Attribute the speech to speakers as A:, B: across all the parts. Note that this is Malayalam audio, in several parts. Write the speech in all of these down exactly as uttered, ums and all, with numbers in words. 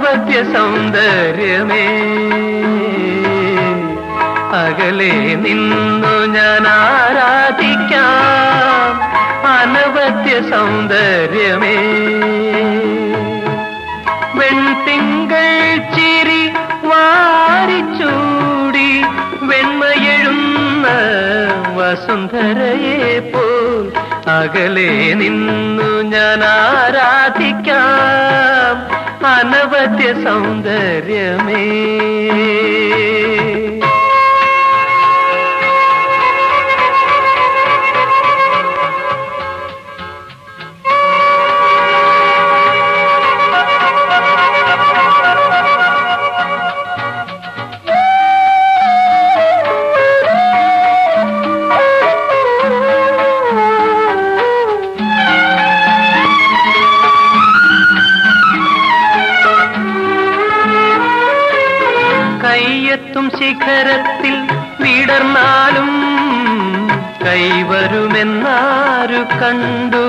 A: അനവധ്യ സൗന്ദര്യമേ, അകലെ നിന്നു ഞാൻ ആരാധിക്കാം അനവധ്യ സൗന്ദര്യമേ. വെൺതിങ്കൾ ചിരി വാരിച്ചൂടി വെണ്മയെഴുന്ന വസുന്ധരയെ പോൽ അകലെ നിന്നു ഞാൻ ആരാധിക്കാം അനവധ്യ സൗന്ദര്യമേ. കയ്യെത്തും ശിഖരത്തിൽ വിടർന്നാലും കൈവരുമെന്നാരു കണ്ടു,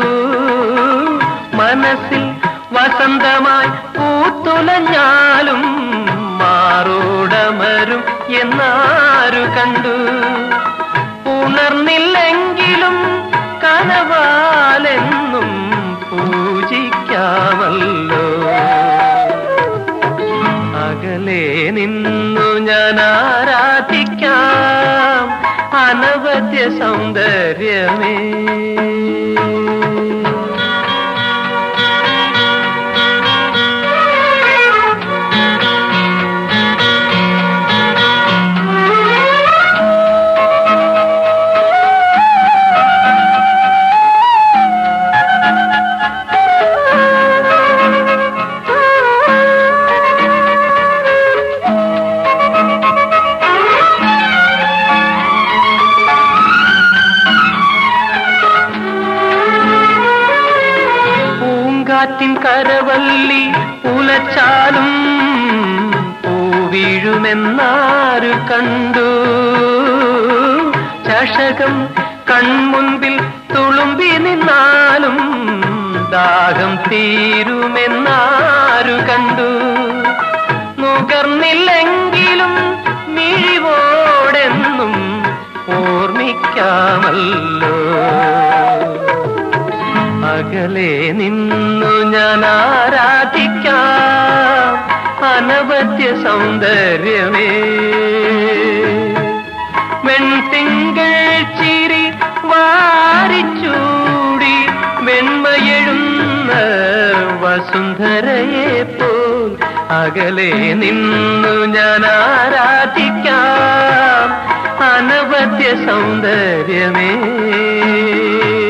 A: മനസ്സിൽ വസന്തമായി പൂത്തുലഞ്ഞാലും മാറോടമരും എന്നാരു കണ്ടു. ഉണർന്നില്ലെങ്കിലും കനവാലെന്നും പൂജിക്കാമല്ലോ, അകലെ നിന്നു ഞാൻ ആരാധിക്കാം അനവധ്യ സൗന്ദര്യമേ. കാറ്റിൻ കരവല്ലി ഉലച്ചാലും പൂവീഴുമെന്നാരു കണ്ടു, ചഷകം കൺമുൻപിൽ തുളുമ്പി നിന്നാലും ദാഹം തീരുമെന്നാരു കണ്ടു. നുകർന്നില്ലെങ്കിലും മിഴിവോടെന്നും ഓർമ്മിക്കാമല്ലോ, അകലെ നിന്നു ഞാൻ ആരാധിക്കാം അനവധ്യ സൗന്ദര്യമേ. വെൺതിങ്കൾ ചിരി വാരിച്ചൂടി വെണ്മയെഴുന്ന വസുന്ധരയെ പോൽ അകലെ നിന്നു ഞാൻ ആരാധിക്കാം അനവധ്യ സൗന്ദര്യമേ.